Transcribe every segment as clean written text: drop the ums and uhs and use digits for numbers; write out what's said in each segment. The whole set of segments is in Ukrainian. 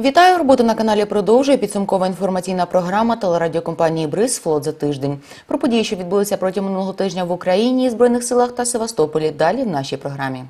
Вітаю! Роботу на каналі продовжує підсумкова інформаційна програма телерадіокомпанії «Бриз. Флот за тиждень». Про події, що відбулися протягом минулого тижня в Україні, Збройних силах та Севастополі. Далі в нашій програмі.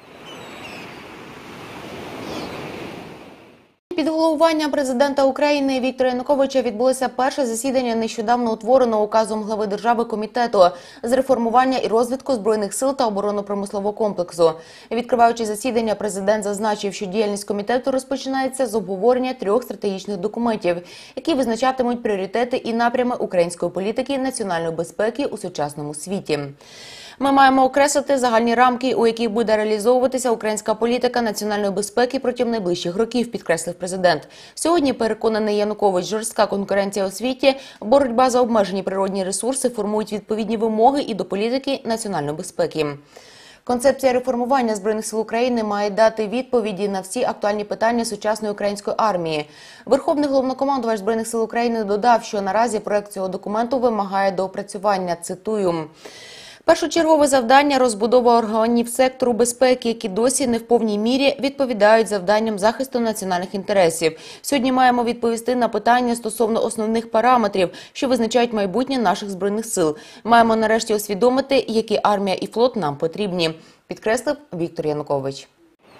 Під головуванням президента України Віктора Януковича відбулося перше засідання нещодавно утвореного указом глави держави комітету з реформування і розвитку Збройних сил та оборонно-промислового комплексу. Відкриваючи засідання, президент зазначив, що діяльність комітету розпочинається з обговорення 3 стратегічних документів, які визначатимуть пріоритети і напрями української політики національної безпеки у сучасному світі. Ми маємо окреслити загальні рамки, у яких буде реалізовуватися українська політика національної безпеки протягом найближчих років, підкреслив президент. Сьогодні, переконаний Янукович, жорстка конкуренція у світі, боротьба за обмежені природні ресурси формують відповідні вимоги і до політики національної безпеки. Концепція реформування Збройних сил України має дати відповіді на всі актуальні питання сучасної української армії. Верховний головнокомандувач Збройних сил України додав, що наразі проект цього документу вимагає доопрацювання, цитую. Першочергове завдання – розбудова органів сектору безпеки, які досі не в повній мірі відповідають завданням захисту національних інтересів. Сьогодні маємо відповісти на питання стосовно основних параметрів, що визначають майбутнє наших Збройних сил. Маємо нарешті усвідомити, які армія і флот нам потрібні, підкреслив Віктор Янукович.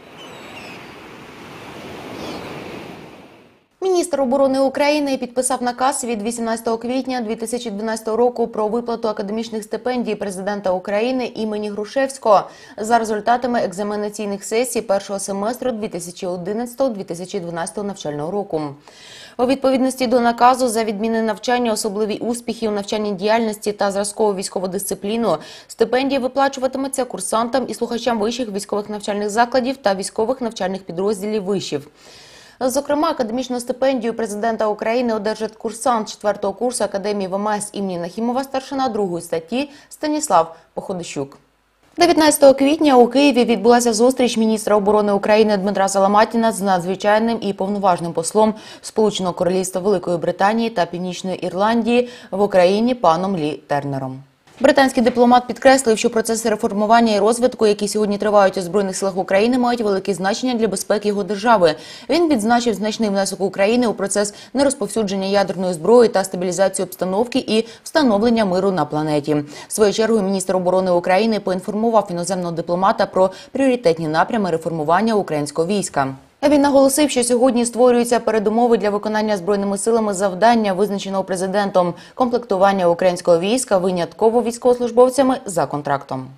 Міністр оборони України підписав наказ від 18 квітня 2012 року про виплату академічних стипендій президента України імені Грушевського за результатами екзаменаційних сесій першого семестру 2011-2012 навчального року. У відповідності до наказу за відмінне навчання, особливі успіхи у навчальній діяльності та зразкову військову дисципліну стипендії виплачуватимуться курсантам і слухачам вищих військових навчальних закладів та військових навчальних підрозділів вишів. Зокрема, академічну стипендію президента України одержить курсант 4-го курсу Академії ВМС імені Нахімова старшина 2-ї статті Станіслав Походищук. 19 квітня у Києві відбулася зустріч міністра оборони України Дмитра Соломатіна з надзвичайним і повноважним послом Сполученого Королівства Великої Британії та Північної Ірландії в Україні паном Лі Тернером. Британський дипломат підкреслив, що процеси реформування і розвитку, які сьогодні тривають у Збройних силах України, мають велике значення для безпеки його держави. Він відзначив значний внесок України у процес нерозповсюдження ядерної зброї та стабілізацію обстановки і встановлення миру на планеті. В свою чергу, міністр оборони України поінформував іноземного дипломата про пріоритетні напрями реформування українського війська. Він наголосив, що сьогодні створюються передумови для виконання Збройними силами завдання, визначеного президентом – комплектування українського війська винятково військовослужбовцями за контрактом.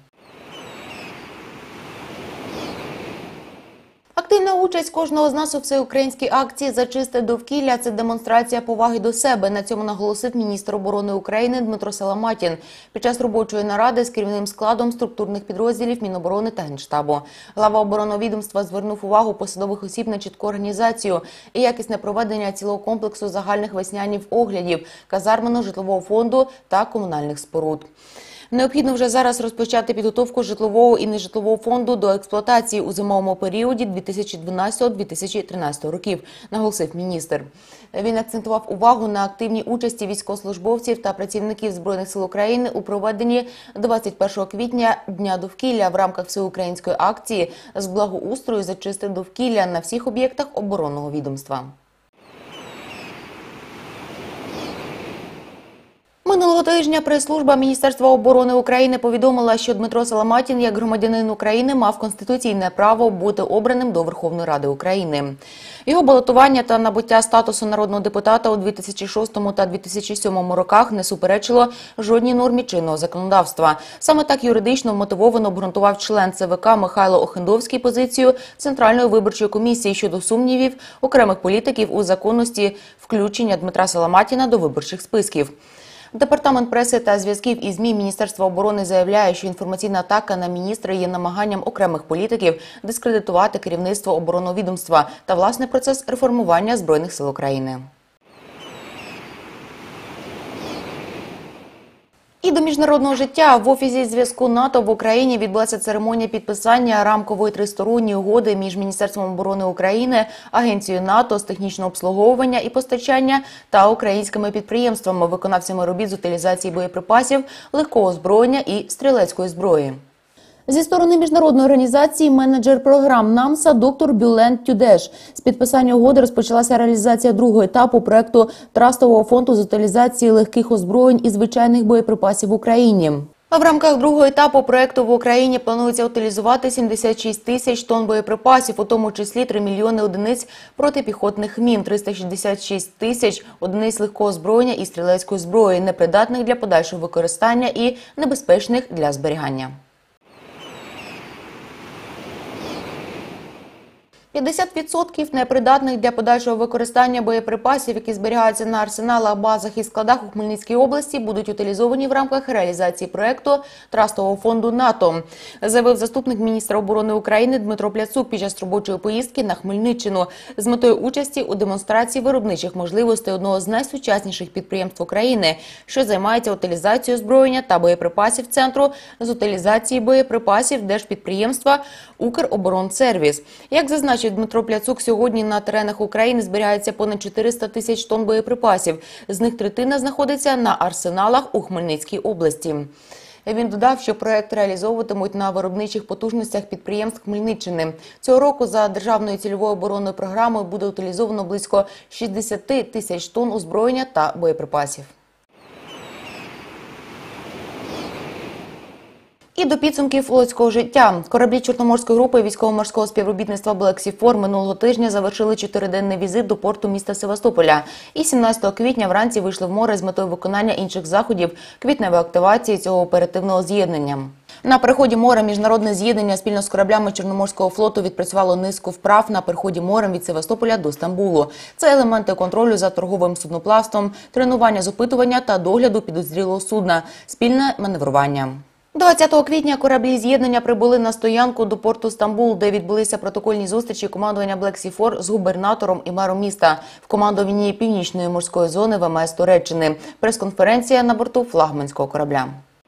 Активна участь кожного з нас у всеукраїнській акції «За чисте довкілля» – це демонстрація поваги до себе. На цьому наголосив міністр оборони України Дмитро Соломатін під час робочої наради з керівним складом структурних підрозділів Міноборони та Генштабу. Глава оборонного відомства звернув увагу посадових осіб на чітку організацію і якісне проведення цілого комплексу загальних веснянів оглядів, казарменно-житлового фонду та комунальних споруд. Необхідно вже зараз розпочати підготовку житлового і нежитлового фонду до експлуатації у зимовому періоді 2012-2013 років, наголосив міністр. Він акцентував увагу на активній участі військовослужбовців та працівників Збройних сил України у проведенні 21 квітня Дня довкілля в рамках всеукраїнської акції з благоустрою «За чисте довкілля» на всіх об'єктах оборонного відомства. Минулого тижня прес-служба Міністерства оборони України повідомила, що Дмитро Соломатін, як громадянин України, мав конституційне право бути обраним до Верховної Ради України. Його балотування та набуття статусу народного депутата у 2006 та 2007 роках не суперечило жодній нормі чинного законодавства. Саме так юридично вмотивовано обґрунтував член ЦВК Михайло Охендовський позицію Центральної виборчої комісії щодо сумнівів окремих політиків у законності включення Дмитра Соломатіна до виборчих списків. Департамент преси та зв'язків із ЗМІ Міністерства оборони заявляє, що інформаційна атака на міністра є намаганням окремих політиків дискредитувати керівництво оборонного відомства та, власне, процес реформування Збройних сил України. І до міжнародного життя. В Офісі зв'язку НАТО в Україні відбулася церемонія підписання рамкової тристоронньої угоди між Міністерством оборони України, Агенцією НАТО з технічного обслуговування і постачання та українськими підприємствами, виконавцями робіт з утилізації боєприпасів, легкого озброєння і стрілецької зброї. Зі сторони міжнародної організації менеджер програм НАМСА доктор Бюлент Тюдеш. З підписання угоди розпочалася реалізація другого етапу проекту Трастового фонду з утилізації легких озброєнь і звичайних боєприпасів в Україні. А в рамках другого етапу проекту в Україні планується утилізувати 76 тисяч тонн боєприпасів, у тому числі 3 мільйони одиниць протипіхотних мін, 366 тисяч одиниць легкого озброєння і стрілецької зброї, непридатних для подальшого використання і небезпечних для зберігання. 50% непридатних для подальшого використання боєприпасів, які зберігаються на арсеналах, базах і складах у Хмельницькій області, будуть утилізовані в рамках реалізації проекту Трастового фонду НАТО, заявив заступник міністра оборони України Дмитро Пляцук під час робочої поїздки на Хмельниччину з метою участі у демонстрації виробничих можливостей одного з найсучасніших підприємств України, що займається утилізацією озброєння та боєприпасів Центру з утилізації боєприпасів держпідприємства «Укроборонсервіс». Як зазначив Дмитро Пляцук, сьогодні на теренах України зберігається понад 400 тисяч тонн боєприпасів. З них третина знаходиться на арсеналах у Хмельницькій області. Він додав, що проект реалізовуватимуть на виробничих потужностях підприємств Хмельниччини. Цього року за державною цільовою оборонною програмою буде утилізовано близько 60 тисяч тонн озброєння та боєприпасів. І до підсумків флотського життя. Кораблі Чорноморської групи військово-морського співробітництва «Блексіфор» минулого тижня завершили 4-денний візит до порту міста Севастополя. І 17 квітня вранці вийшли в море з метою виконання інших заходів квітневої активації цього оперативного з'єднання. На переході морем міжнародне з'єднання спільно з кораблями Чорноморського флоту відпрацювало низку вправ на переході морем від Севастополя до Стамбулу. Це елементи контролю за торговим судноплавством, тренування з опитування та догляду підозрілого судна, спільне маневрування. 20 квітня кораблі з'єднання прибули на стоянку до порту Стамбул, де відбулися протокольні зустрічі командування «Блексіфор» з губернатором і мером міста в командуванні Північної морської зони ВМС Туреччини. Прес-конференція на борту флагманського корабля.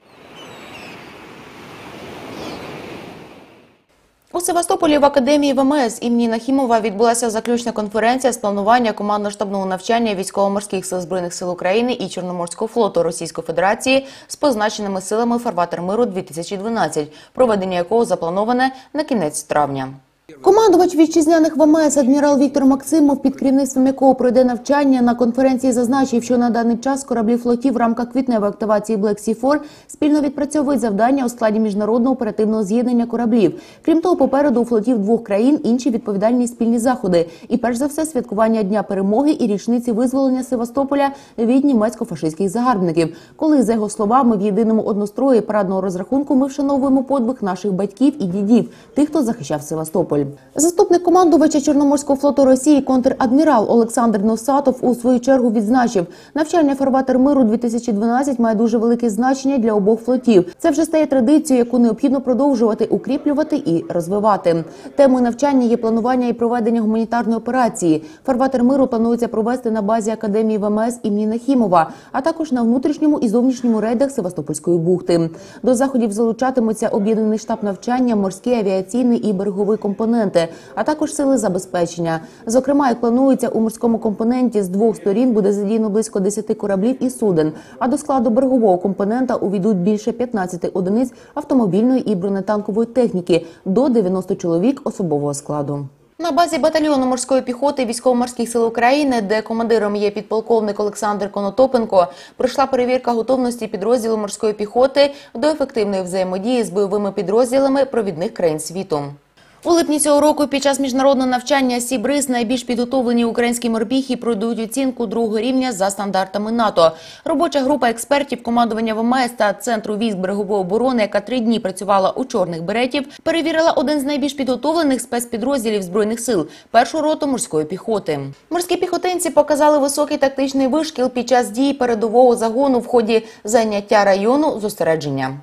У Севастополі в Академії ВМС імені Нахімова відбулася заключна конференція з планування командно-штабного навчання військово-морських сил Збройних сил України і Чорноморського флоту Російської Федерації з позначеними силами «Фарватер миру-2012», проведення якого заплановане на кінець травня. Командувач вітчизняних ВМС адмірал Віктор Максимов, під керівництвом якого пройде навчання, на конференції зазначив, що на даний час кораблі флотів в рамках квітневої активації «Блексіфор» спільно відпрацьовують завдання у складі міжнародного оперативного з'єднання кораблів. Крім того, попереду у флотів двох країн інші відповідальні спільні заходи. І перш за все святкування Дня перемоги і річниці визволення Севастополя від німецько-фашистських загарбників. Коли, за його словами, в єдиному однострої парадного розрахунку ми вшановуємо подвиг наших батьків і дідів, тих, хто захищав Севастополь. Заступник командувача Чорноморського флоту Росії контр-адмірал Олександр Носатов у свою чергу відзначив, навчання «Фарватер миру-2012» має дуже велике значення для обох флотів. Це вже стає традицією, яку необхідно продовжувати, укріплювати і розвивати. Темою навчання є планування і проведення гуманітарної операції. «Фарватер миру» планується провести на базі Академії ВМС імені Нахімова, а також на внутрішньому і зовнішньому рейдах Севастопольської бухти. До заходів залучатимуться об'єднаний штаб навчання, морський, авіаційний і береговий компоненти, а також сили забезпечення. Зокрема, як планується, у морському компоненті з двох сторін буде задіяно близько 10 кораблів і суден, а до складу берегового компонента увійдуть більше 15 одиниць автомобільної і бронетанкової техніки, до 90 чоловік особового складу. На базі батальйону морської піхоти Військово-морських сил України, де командиром є підполковник Олександр Конотопенко, пройшла перевірка готовності підрозділу морської піхоти до ефективної взаємодії з бойовими підрозділами провідних країн світу. У липні цього року під час міжнародного навчання «Сібриз» найбільш підготовлені українські морпіхи пройдуть оцінку другого рівня за стандартами НАТО. Робоча група експертів командування ВМС та Центру військ берегової оборони, яка 3 дні працювала у «Чорних беретів», перевірила один з найбільш підготовлених спецпідрозділів Збройних сил – першу роту морської піхоти. Морські піхотинці показали високий тактичний вишкіл під час дій передового загону в ході зайняття району зосередження.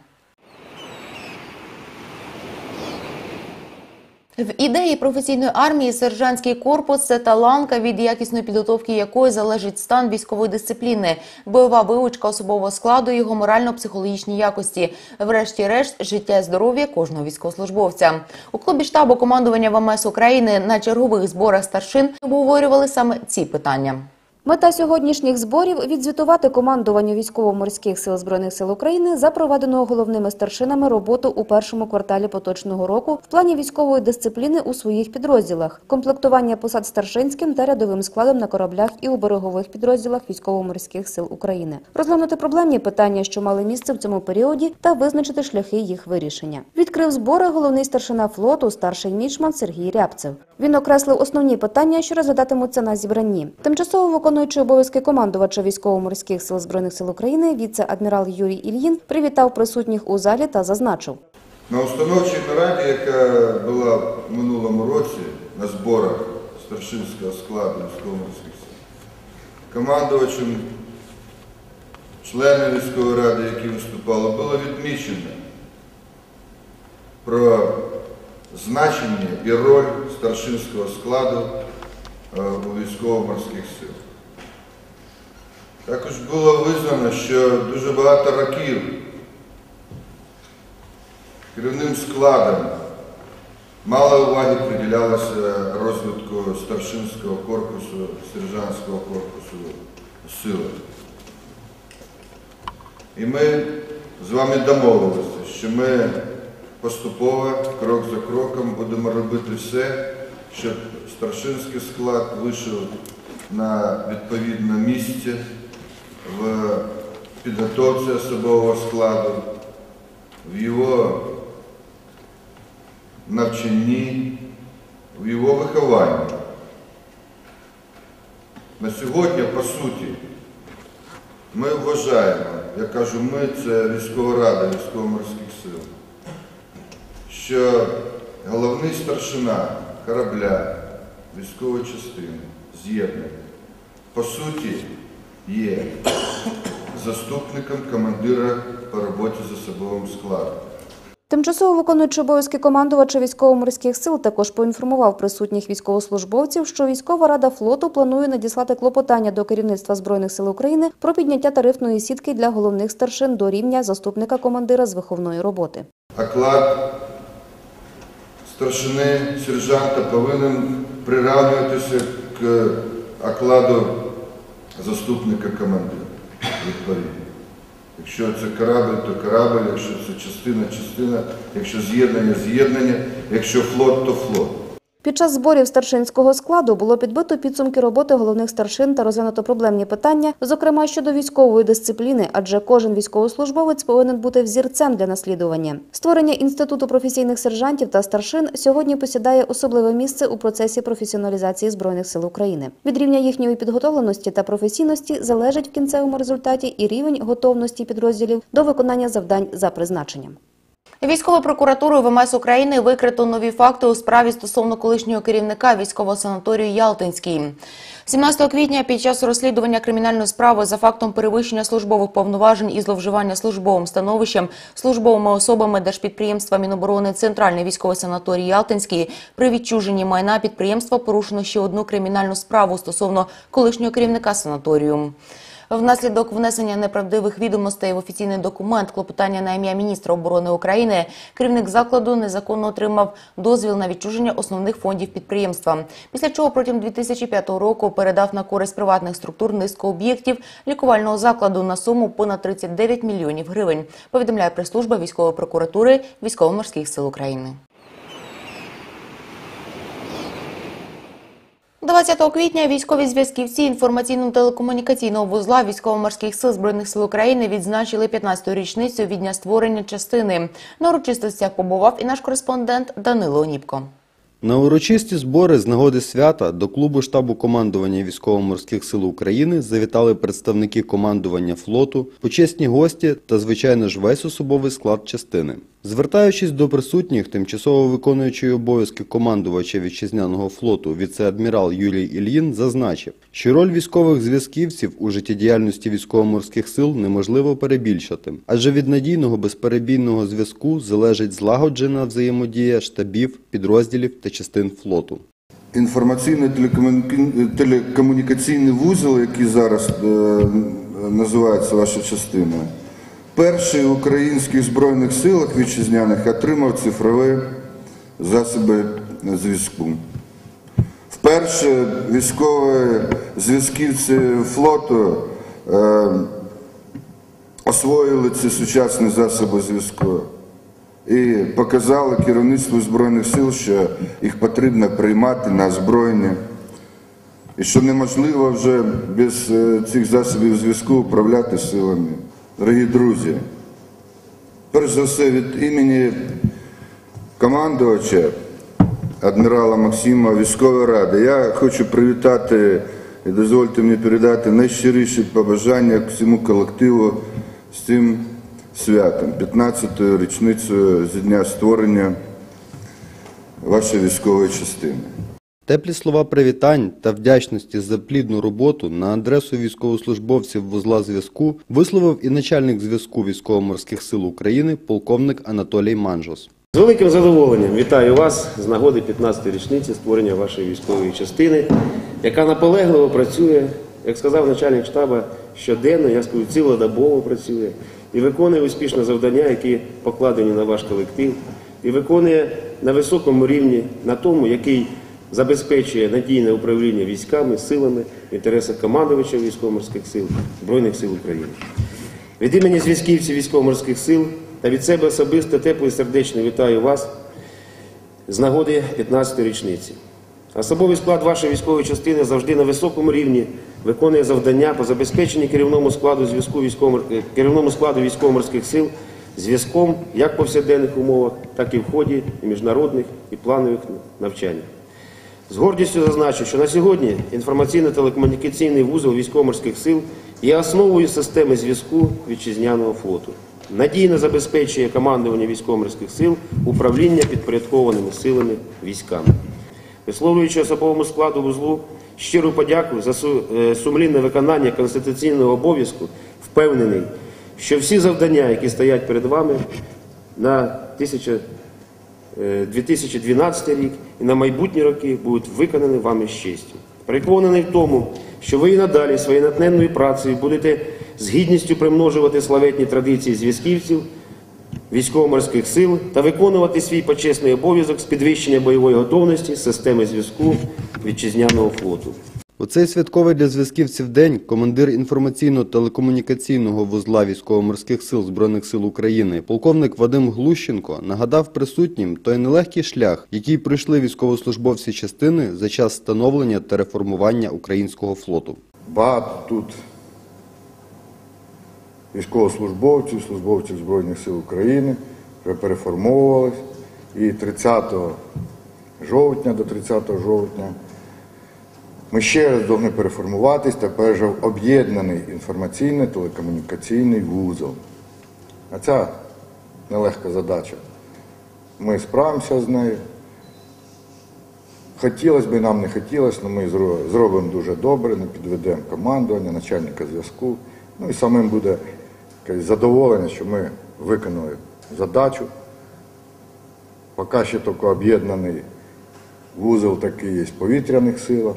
В ідеї професійної армії сержантський корпус – це та ланка, від якісної підготовки якої залежить стан військової дисципліни, бойова вивчка особового складу і його морально-психологічні якості, врешті-решт, життя і здоров'я кожного військовослужбовця. У клубі штабу командування ВМС України на чергових зборах старшин обговорювали саме ці питання. Мета сьогоднішніх зборів – відзвітувати командуванню Військово-морських сил Збройних сил України за проведеного головними старшинами роботу у першому кварталі поточного року в плані військової дисципліни у своїх підрозділах, комплектування посад старшинським та рядовим складом на кораблях і у берегових підрозділах Військово-морських сил України, розглянути проблемні питання, що мали місце в цьому періоді, та визначити шляхи їх вирішення. Відкрив збори головний старшина флоту, старший мічман Сергій Рябцев. Він окреслив основні питання, що розглядатимуться на зібранні. Тимчасово виконуючий обов'язки командувача Військово-морських сил Збройних сил України віце-адмірал Юрій Ільїн привітав присутніх у залі та зазначив. На установчій нараді, яка була в минулому році на зборах старшинського складу Військово-морських сил, командувачем, членами військової ради, які виступали, було відмічено про значення і роль старшинського складу у військово-морських сил. Також було визнано, що дуже багато років керівним складом мало уваги приділялося розвитку старшинського корпусу, сержантського корпусу сил. І ми з вами домовилися, що ми поступово, крок за кроком, будемо робити все, щоб старшинський склад вийшов на відповідне місце в підготовці особового складу, в його навчанні, в його вихованні. На сьогодні, по суті, ми вважаємо, я кажу ми, це військова рада Військово-морських сил, що головний старшина корабля, військової частини, з'єднання, по суті, є заступником командира по роботі з особовим складом. Тимчасово виконуючий обов'язки командувача Військово-морських сил також поінформував присутніх військовослужбовців, що Військова рада флоту планує надіслати клопотання до керівництва Збройних сил України про підняття тарифної сітки для головних старшин до рівня заступника командира з виховної роботи. Оклад старшини, сержанта повинен приравнюватися к окладу заступника командира, відповідно. Якщо це корабль, то корабль, якщо це частина – частина, якщо з'єднання – з'єднання, якщо флот, то флот. Під час зборів старшинського складу було підбито підсумки роботи головних старшин та розглянуто проблемні питання, зокрема щодо військової дисципліни, адже кожен військовослужбовець повинен бути взірцем для наслідування. Створення Інституту професійних сержантів та старшин сьогодні посідає особливе місце у процесі професіоналізації Збройних сил України. Від рівня їхньої підготовленості та професійності залежить в кінцевому результаті і рівень готовності підрозділів до виконання завдань за призначенням. Військовою прокуратурою ВМС України викрито нові факти у справі стосовно колишнього керівника військового санаторію «Ялтинський». 17 квітня під час розслідування кримінальної справи за фактом перевищення службових повноважень і зловживання службовим становищем службовими особами держпідприємства Міноборони Центральний військовий санаторій «Ялтинський» при відчуженні майна підприємства порушено ще одну кримінальну справу стосовно колишнього керівника санаторію. Внаслідок внесення неправдивих відомостей в офіційний документ клопотання на ім'я міністра оборони України, керівник закладу незаконно отримав дозвіл на відчуження основних фондів підприємства, після чого протягом 2005 року передав на користь приватних структур низку об'єктів лікувального закладу на суму понад 39 мільйонів гривень, повідомляє прес-служба військової прокуратури Військово-морських сил України. 20 квітня військові зв'язківці інформаційно-телекомунікаційного вузла Військово-морських сил Збройних сил України відзначили 15-ту річницю від дня створення частини. На урочистостях побував і наш кореспондент Данило Оніпко. На урочисті збори з нагоди свята до клубу штабу командування Військово-морських сил України завітали представники командування флоту, почесні гості та, звичайно ж, весь особовий склад частини. Звертаючись до присутніх, тимчасово виконуючий обов'язки командувача вітчизняного флоту віце-адмірал Юрій Ільїн зазначив, що роль військових зв'язківців у життєдіяльності військово-морських сил неможливо перебільшити, адже від надійного безперебійного зв'язку залежить злагоджена взаємодія штабів, підрозділів та частин флоту. Інформаційно-телекомунікаційний вузол, який зараз називається ваша частина, перший в українських збройних силах вітчизняних отримав цифрові засоби зв'язку. В Вперше військові зв'язківці флоту освоїли ці сучасні засоби зв'язку і показали керівництву Збройних сил, що їх потрібно приймати на озброєння, і що неможливо вже без цих засобів зв'язку управляти силами. Дорогі друзі, перш за все від імені командувача адмірала Максима Військової ради я хочу привітати і дозвольте мені передати найщиріші побажання всьому колективу з цим святом, 15-ю річницею зі дня створення вашої військової частини. Теплі слова привітань та вдячності за плідну роботу на адресу військовослужбовців вузла зв'язку висловив і начальник зв'язку Військово-морських сил України полковник Анатолій Манжос. З великим задоволенням вітаю вас з нагоди 15-ї річниці створення вашої військової частини, яка наполегливо працює, як сказав начальник штабу, щоденно, я скажу, цілодобово працює і виконує успішно завдання, які покладені на ваш колектив, і виконує на високому рівні, на тому, який забезпечує надійне управління військами, силами в інтересах командувача Військово-морських сил, Збройних сил України. Від імені зв'язківців Військово-морських сил та від себе особисто тепло і сердечно вітаю вас з нагоди 15-ї річниці. Особовий склад вашої військової частини завжди на високому рівні виконує завдання по забезпеченню керівному складу Військово-морських сил зв'язком як в повсякденних умовах, так і в ході і міжнародних, і планових навчань. З гордістю зазначу, що на сьогодні інформаційно-телекомунікаційний вузол Військово-морських сил є основою системи зв'язку вітчизняного флоту. Надійно забезпечує командування Військово-морських сил управління підпорядкованими силами військами. Висловлюючи особовому складу вузлу щиру подяку за сумлінне виконання конституційного обов'язку, впевнений, що всі завдання, які стоять перед вами на 2012 рік і на майбутні роки, будуть виконані вами з честю. Переконаний в тому, що ви і надалі своєю натхненною працею будете з гідністю примножувати славетні традиції зв'язківців Військово-морських сил та виконувати свій почесний обов'язок з підвищення бойової готовності системи зв'язку вітчизняного флоту. У цей святковий для зв'язківців день командир інформаційно-телекомунікаційного вузла Військово-морських сил Збройних сил України полковник Вадим Глущенко нагадав присутнім той нелегкий шлях, який пройшли військовослужбовці частини за час становлення та реформування українського флоту. Багато тут військовослужбовців, службовців Збройних сил України вже переформовувались. І 30 жовтня до 30 жовтня ми ще раз повинні переформуватись, тепер вже об'єднаний інформаційно-телекомунікаційний вузол. А це нелегка задача. Ми справимося з нею. Хотілося б, нам не хотілося, але ми зробимо дуже добре, не підведемо командування, начальника зв'язку. Ну і самим буде задоволення, що ми виконали задачу. Поки ще тільки об'єднаний вузол такий є в повітряних силах.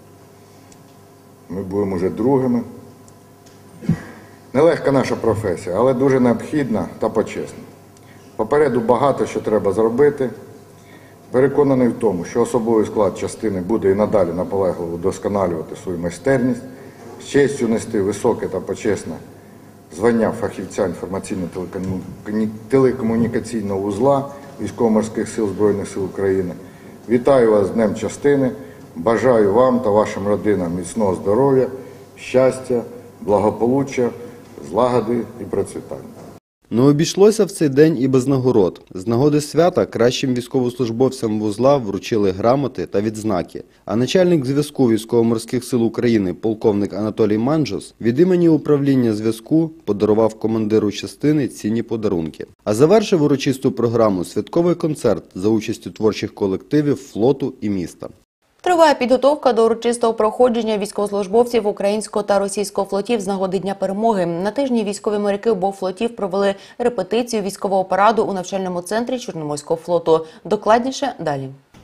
Ми будемо вже другими. Нелегка наша професія, але дуже необхідна та почесна. Попереду багато що треба зробити. Переконаний в тому, що особовий склад частини буде і надалі наполегливо вдосконалювати свою майстерність, з честю нести високе та почесне звання фахівця інформаційно-телекомунікаційного вузла Військово-морських сил Збройних сил України. Вітаю вас з Днем частини. Бажаю вам та вашим родинам міцного здоров'я, щастя, благополуччя, злагоди і процвітання. Не обійшлося в цей день і без нагород. З нагоди свята кращим військовослужбовцям вузла вручили грамоти та відзнаки. А начальник зв'язку Військово-морських сил України полковник Анатолій Манжос від імені управління зв'язку подарував командиру частини цінні подарунки. А завершив урочисту програму святковий концерт за участю творчих колективів флоту і міста. Триває підготовка до урочистого проходження військовослужбовців українського та російського флотів з нагоди Дня перемоги. На тижні військові моряки обох флотів провели репетицію військового параду у навчальному центрі Чорноморського флоту. Докладніше далі.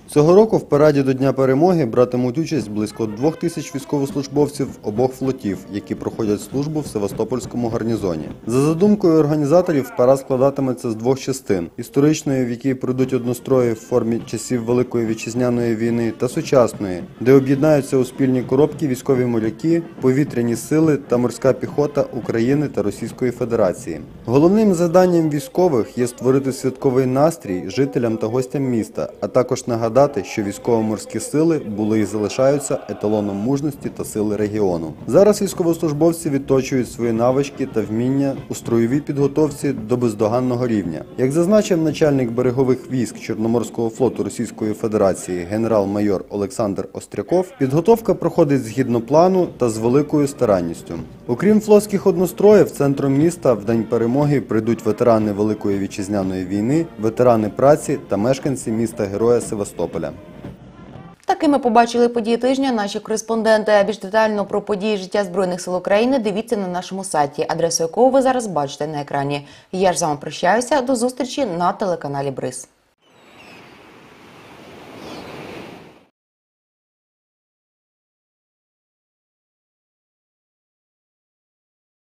Цього року в параді до Дня перемоги братимуть участь близько 2000 військовослужбовців обох флотів, які проходять службу в Севастопольському гарнізоні. За задумкою організаторів, парад складатиметься з двох частин – історичної, в якій пройдуть однострої в формі часів Великої Вітчизняної війни, та сучасної, де об'єднаються у спільні коробки військові моряки, повітряні сили та морська піхота України та Російської Федерації. Головним завданням військових є створити святковий настрій жителям та гостям міста, а також нагадати, що військово-морські сили були і залишаються еталоном мужності та сили регіону. Зараз військовослужбовці відточують свої навички та вміння у строєвій підготовці до бездоганного рівня. Як зазначив начальник берегових військ Чорноморського флоту Російської Федерації генерал-майор Олександр Остряков, підготовка проходить згідно плану та з великою старанністю. Окрім флотських одностроїв, центром міста в День перемоги прийдуть ветерани Великої Вітчизняної війни, ветерани праці та мешканці міста-героя Севастополя. Такими побачили події тижня наші кореспонденти. Більш детально про події життя Збройних сил України дивіться на нашому сайті, адресу якого ви зараз бачите на екрані. Я ж з вами прощаюся. До зустрічі на телеканалі Бриз.